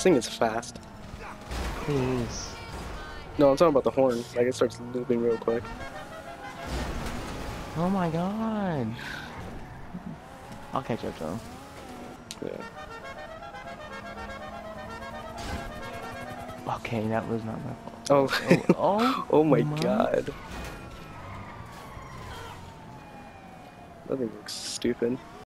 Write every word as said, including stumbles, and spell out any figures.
This thing is fast. It is. No, I'm talking about the horn. Like, it starts looping real quick. Oh my god. I'll catch up though. Yeah. Okay, that was not my fault. Oh, Oh, oh, oh my my. god. That thing looks stupid.